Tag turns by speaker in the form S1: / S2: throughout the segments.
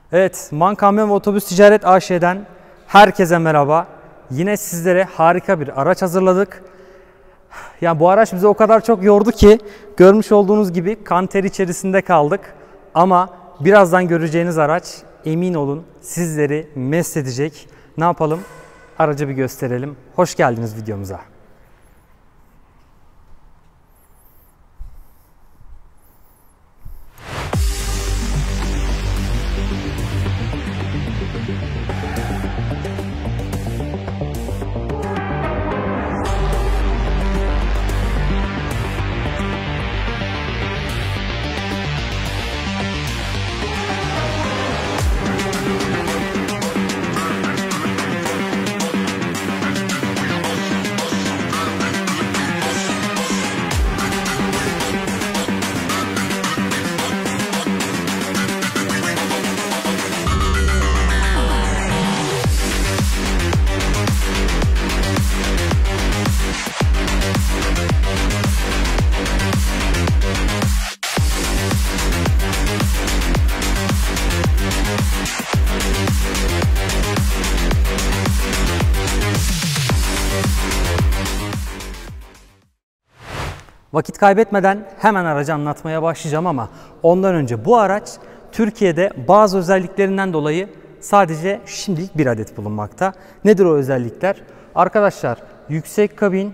S1: Evet, MAN Kamyon ve Otobüs Ticaret AŞ'den herkese merhaba. Yine sizlere harika bir araç hazırladık. Yani bu araç bizi o kadar çok yordu ki görmüş olduğunuz gibi kan ter içerisinde kaldık. Ama birazdan göreceğiniz araç emin olun sizleri mest edecek. Ne yapalım? Aracı bir gösterelim. Hoş geldiniz videomuza. Vakit kaybetmeden hemen aracı anlatmaya başlayacağım ama ondan önce bu araç Türkiye'de bazı özelliklerinden dolayı sadece şimdilik bir adet bulunmakta. Nedir o özellikler? Arkadaşlar yüksek kabin,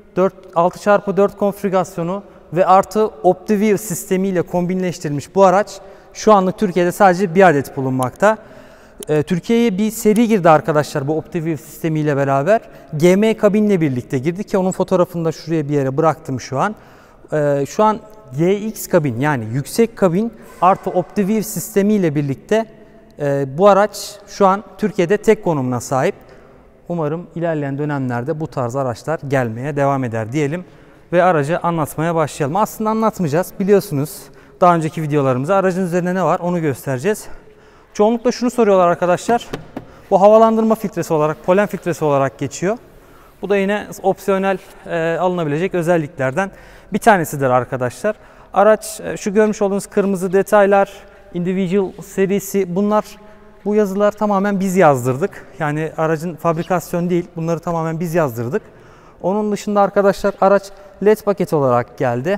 S1: 6x4 konfigürasyonu ve artı OptiView sistemiyle kombinleştirilmiş bu araç şu anlık Türkiye'de sadece bir adet bulunmakta. Türkiye'ye bir seri girdi arkadaşlar bu OptiView sistemiyle beraber. GM kabinle birlikte girdi ki onun fotoğrafını da şuraya bir yere bıraktım şu an. Şu an GX kabin yani yüksek kabin artı OptiView sistemiyle birlikte bu araç şu an Türkiye'de tek konumuna sahip. Umarım ilerleyen dönemlerde bu tarz araçlar gelmeye devam eder diyelim ve aracı anlatmaya başlayalım. Aslında anlatmayacağız, biliyorsunuz daha önceki videolarımızda aracın üzerinde ne var onu göstereceğiz. Çoğunlukla şunu soruyorlar arkadaşlar. Bu havalandırma filtresi olarak, polen filtresi olarak geçiyor. Bu da yine opsiyonel alınabilecek özelliklerden bir tanesidir arkadaşlar. Araç şu görmüş olduğunuz kırmızı detaylar, individual serisi bu yazılar tamamen biz yazdırdık. Yani aracın fabrikasyon değil, bunları tamamen biz yazdırdık. Onun dışında arkadaşlar araç LED paketi olarak geldi.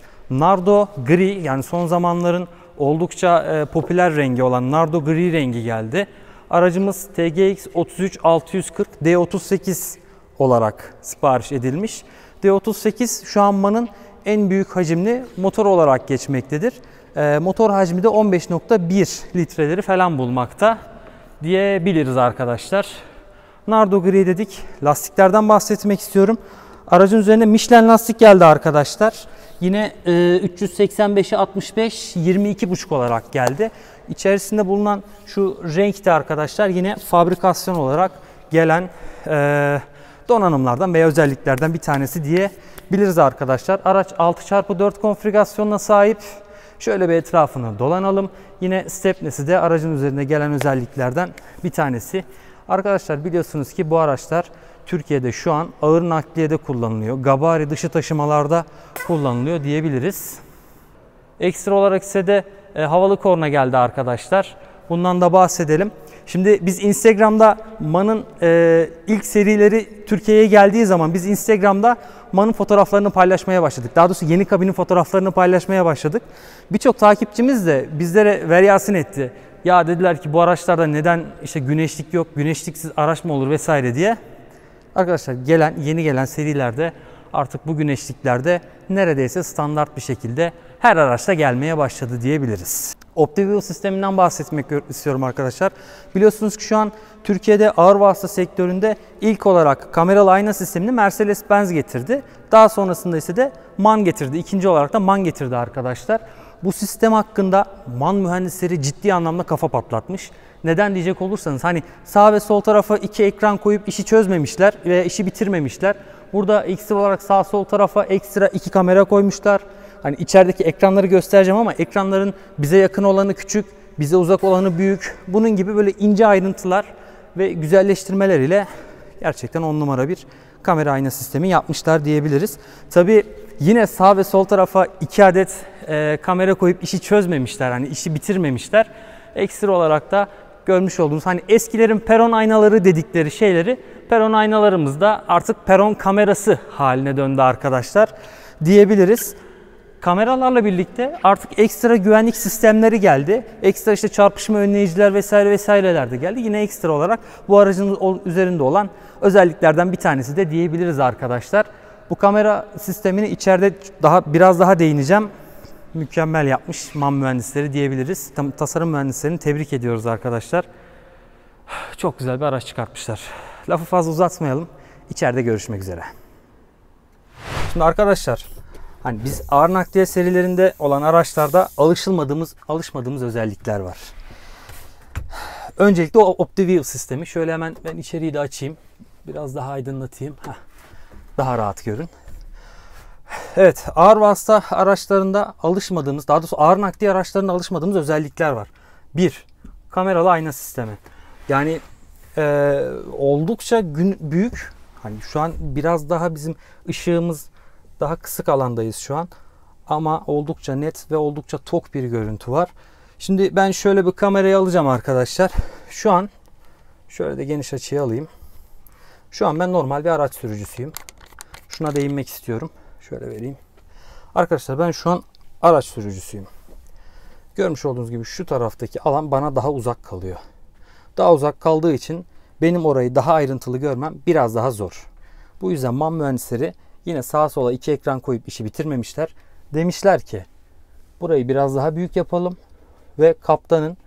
S1: Nardo gri yani son zamanların oldukça popüler rengi olan Nardo gri rengi geldi. Aracımız TGX 33640 D38 olarak sipariş edilmiş. D38 şu an MAN'ın en büyük hacimli motor olarak geçmektedir. Motor hacmi de 15.1 litreleri falan bulmakta diyebiliriz arkadaşlar. Nardo gri dedik. Lastiklerden bahsetmek istiyorum. Aracın üzerine Michelin lastik geldi arkadaşlar. Yine 385'e 65 22,5 olarak geldi. İçerisinde bulunan şu renk de arkadaşlar yine fabrikasyon olarak gelen donanımlardan veya özelliklerden bir tanesi diyebiliriz arkadaşlar. Araç 6x4 konfigürasyonuna sahip. Şöyle bir etrafını dolanalım. Yine stepnesi de aracın üzerinde gelen özelliklerden bir tanesi. Arkadaşlar biliyorsunuz ki bu araçlar Türkiye'de şu an ağır nakliyede kullanılıyor. Gabari dışı taşımalarda kullanılıyor diyebiliriz. Ekstra olarak ise de havalı korna geldi arkadaşlar. Bundan da bahsedelim. Şimdi biz Instagram'da MAN'ın ilk serileri Türkiye'ye geldiği zaman biz Instagram'da MAN'ın fotoğraflarını paylaşmaya başladık. Daha doğrusu yeni kabinin fotoğraflarını paylaşmaya başladık. Birçok takipçimiz de bizlere veryasin etti. Ya dediler ki bu araçlarda neden işte güneşlik yok, güneşliksiz araç mı olur vesaire diye. Arkadaşlar yeni gelen serilerde artık bu güneşliklerde neredeyse standart bir şekilde her araçta gelmeye başladı diyebiliriz. OptiView sisteminden bahsetmek istiyorum arkadaşlar. Biliyorsunuz ki şu an Türkiye'de ağır vasıta sektöründe ilk olarak kameralı ayna sistemini Mercedes-Benz getirdi. Daha sonrasında ise de MAN getirdi. İkinci olarak da MAN getirdi arkadaşlar. Bu sistem hakkında MAN mühendisleri ciddi anlamda kafa patlatmış. Neden diyecek olursanız hani sağ ve sol tarafa iki ekran koyup işi çözmemişler ve işi bitirmemişler. Burada ekstra olarak sağ sol tarafa ekstra iki kamera koymuşlar. Hani içerideki ekranları göstereceğim ama ekranların bize yakın olanı küçük, bize uzak olanı büyük. Bunun gibi böyle ince ayrıntılar ve güzelleştirmeler ile gerçekten 10 numara bir kamera ayna sistemi yapmışlar diyebiliriz. Tabii yine sağ ve sol tarafa 2 adet kamera koyup işi çözmemişler. Hani işi bitirmemişler. Ekstra olarak da görmüş olduğunuz hani eskilerin peron aynaları dedikleri şeyleri peron aynalarımız da artık peron kamerası haline döndü arkadaşlar diyebiliriz. Kameralarla birlikte artık ekstra güvenlik sistemleri geldi. Ekstra işte çarpışma önleyiciler vesaire vesaireler de geldi. Yine ekstra olarak bu aracın üzerinde olan özelliklerden bir tanesi de diyebiliriz arkadaşlar. Bu kamera sistemini içeride biraz daha değineceğim. Mükemmel yapmış MAN mühendisleri diyebiliriz. Tasarım mühendislerini tebrik ediyoruz arkadaşlar. Çok güzel bir araç çıkartmışlar. Lafı fazla uzatmayalım. İçeride görüşmek üzere. Şimdi arkadaşlar, hani biz ağır nakliye serilerinde olan araçlarda alışmadığımız özellikler var. Öncelikle o OptiView sistemi. Şöyle hemen ben içeriği de açayım. Biraz daha aydınlatayım. Daha rahat görün. Evet, ağır vasıta araçlarında daha doğrusu ağır nakliye araçlarında alışmadığımız özellikler var. 1. Kameralı ayna sistemi. Yani oldukça büyük. Hani şu an biraz daha bizim ışığımız daha kısık alandayız şu an. Ama oldukça net ve oldukça tok bir görüntü var. Şimdi ben şöyle bir kamerayı alacağım arkadaşlar. Şu an şöyle de geniş açıya alayım. Şu an ben normal bir araç sürücüsüyüm. Şuna değinmek istiyorum. Şöyle vereyim. Arkadaşlar ben şu an araç sürücüsüyüm. Görmüş olduğunuz gibi şu taraftaki alan bana daha uzak kalıyor. Daha uzak kaldığı için benim orayı daha ayrıntılı görmem biraz daha zor. Bu yüzden MAN mühendisleri yine sağa sola 2 ekran koyup işi bitirmemişler. Demişler ki burayı biraz daha büyük yapalım ve kaptanın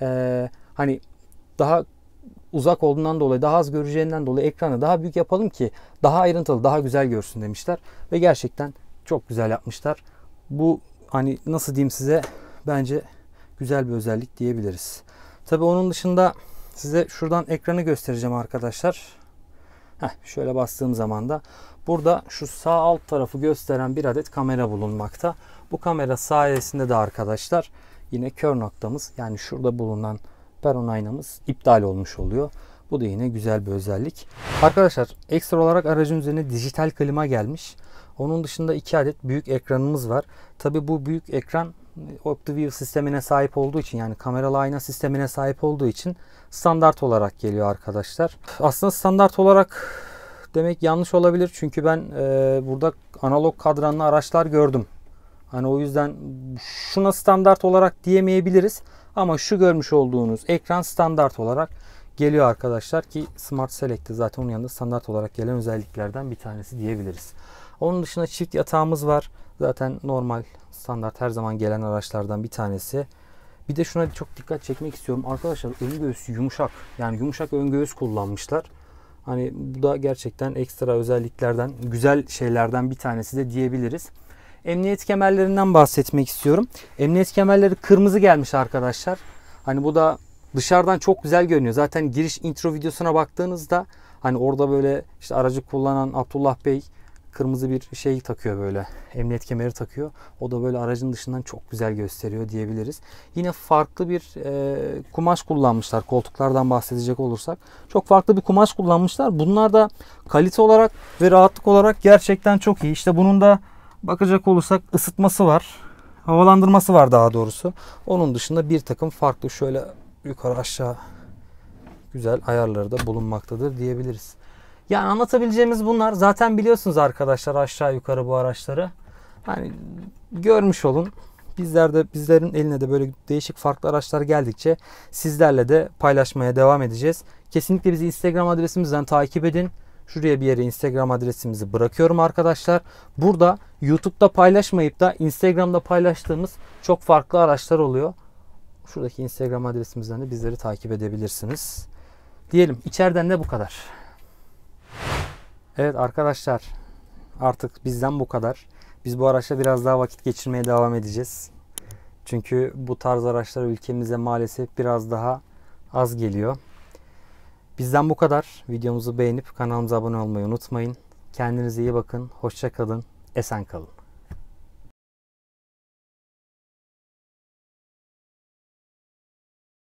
S1: hani daha uzak olduğundan dolayı, daha az göreceğinden dolayı ekranı daha büyük yapalım ki daha ayrıntılı, daha güzel görsün demişler. Ve gerçekten çok güzel yapmışlar. Bu hani nasıl diyeyim size, bence güzel bir özellik diyebiliriz. Tabii onun dışında size şuradan ekranı göstereceğim arkadaşlar. Şöyle bastığım zaman da burada şu sağ alt tarafı gösteren bir adet kamera bulunmakta. Bu kamera sayesinde de arkadaşlar yine kör noktamız, yani şurada bulunan peron aynamız iptal olmuş oluyor. Bu da yine güzel bir özellik. Arkadaşlar ekstra olarak aracın üzerine dijital klima gelmiş. Onun dışında 2 adet büyük ekranımız var. Tabii bu büyük ekran OptiView sistemine sahip olduğu için, yani kameralı ayna sistemine sahip olduğu için standart olarak geliyor arkadaşlar. Aslında standart olarak demek yanlış olabilir. Çünkü ben burada analog kadranlı araçlar gördüm. Hani o yüzden şuna standart olarak diyemeyebiliriz. Ama şu görmüş olduğunuz ekran standart olarak geliyor arkadaşlar ki Smart Select'te zaten onun yanında standart olarak gelen özelliklerden bir tanesi diyebiliriz. Onun dışında çift yatağımız var. Zaten normal standart her zaman gelen araçlardan bir tanesi. Bir de şuna çok dikkat çekmek istiyorum. Arkadaşlar ön göğüs yumuşak. Yani yumuşak ön göğüs kullanmışlar. Hani bu da gerçekten ekstra özelliklerden, güzel şeylerden bir tanesi de diyebiliriz. Emniyet kemerlerinden bahsetmek istiyorum. Emniyet kemerleri kırmızı gelmiş arkadaşlar. Hani bu da dışarıdan çok güzel görünüyor. Zaten giriş intro videosuna baktığınızda hani orada böyle işte aracı kullanan Abdullah Bey kırmızı bir şey takıyor, böyle emniyet kemeri takıyor. O da böyle aracın dışından çok güzel gösteriyor diyebiliriz. Yine farklı bir kumaş kullanmışlar. Koltuklardan bahsedecek olursak çok farklı bir kumaş kullanmışlar. Bunlar da kalite olarak ve rahatlık olarak gerçekten çok iyi. İşte bunun da bakacak olursak ısıtması var. Havalandırması var daha doğrusu. Onun dışında bir takım farklı şöyle yukarı aşağı güzel ayarları da bulunmaktadır diyebiliriz. Yani anlatabileceğimiz bunlar. Zaten biliyorsunuz arkadaşlar aşağı yukarı bu araçları. Hani görmüş olun. Bizlerin eline de böyle değişik farklı araçlar geldikçe sizlerle de paylaşmaya devam edeceğiz. Kesinlikle bizi Instagram adresimizden takip edin. Şuraya bir yere Instagram adresimizi bırakıyorum arkadaşlar. Burada YouTube'da paylaşmayıp da Instagram'da paylaştığımız çok farklı araçlar oluyor. Şuradaki Instagram adresimizden de bizleri takip edebilirsiniz. Diyelim, içeriden de bu kadar. Evet arkadaşlar, artık bizden bu kadar. Biz bu araçla biraz daha vakit geçirmeye devam edeceğiz. Çünkü bu tarz araçlar ülkemize maalesef biraz daha az geliyor. Bizden bu kadar. Videomuzu beğenip kanalımıza abone olmayı unutmayın. Kendinize iyi bakın. Hoşça kalın. Esen kalın.